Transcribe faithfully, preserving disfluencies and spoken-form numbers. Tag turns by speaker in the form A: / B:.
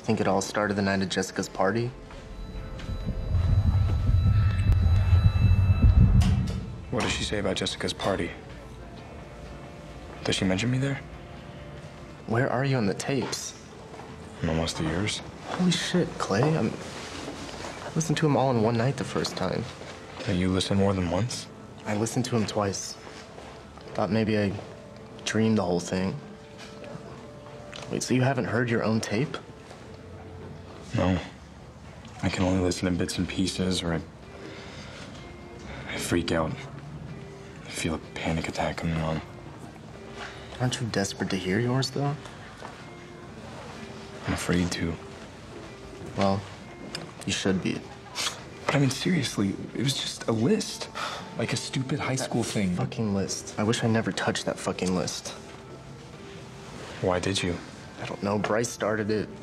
A: Think it all started the night of Jessica's party?
B: What does she say about Jessica's party? Does she mention me there?
A: Where are you on the tapes?
B: I'm almost to yours.
A: Holy shit, Clay. I'm... I listened to him all in one night the first time.
B: Did you listen more than once?
A: I listened to him twice. Thought maybe I dreamed the whole thing. Wait, so you haven't heard your own tape?
B: No. I can only listen to bits and pieces, or I, I freak out. I feel a panic attack coming on.
A: Aren't you desperate to hear yours, though?
B: I'm afraid to.
A: Well, you should be.
B: But I mean, seriously, it was just a list. Like a stupid high school thing.
A: Fucking list. I wish I never touched that fucking list.
B: Why did you?
A: I don't know. Bryce started it.